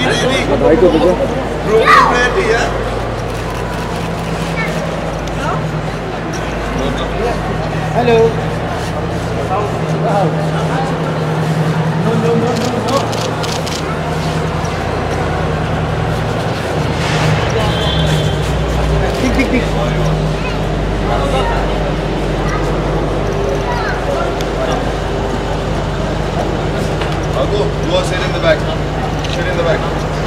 भाई को भेजो। हेलो। ठीक ठीक ठीक। I'll go. You all sit in the back. Sit in the back.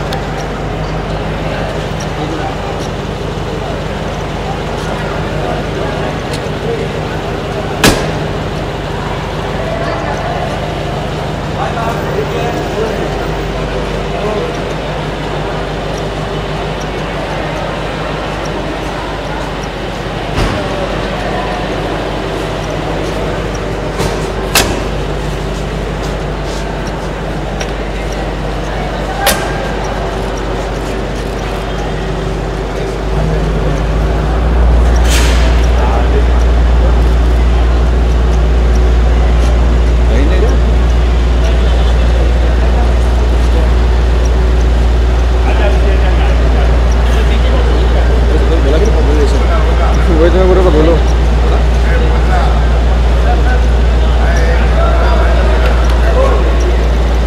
बोलो।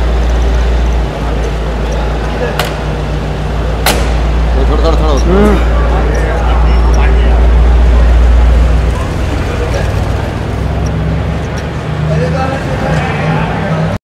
थोड़ा